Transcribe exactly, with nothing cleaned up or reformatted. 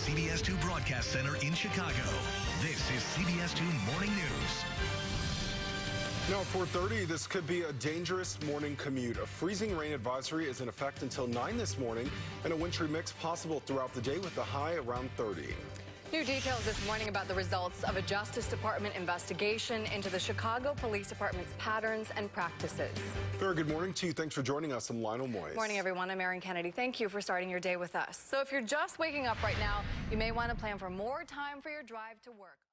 C B S two Broadcast Center in Chicago. This is C B S two Morning News. Now at four thirty, this could be a dangerous morning commute. A freezing rain advisory is in effect until nine this morning, and a wintry mix possible throughout the day with a high around thirty. New details this morning about the results of a Justice Department investigation into the Chicago Police Department's patterns and practices. Very good morning to you. Thanks for joining us. I'm Lionel Moyes. Morning, everyone. I'm Erin Kennedy. Thank you for starting your day with us. So if you're just waking up right now, you may want to plan for more time for your drive to work.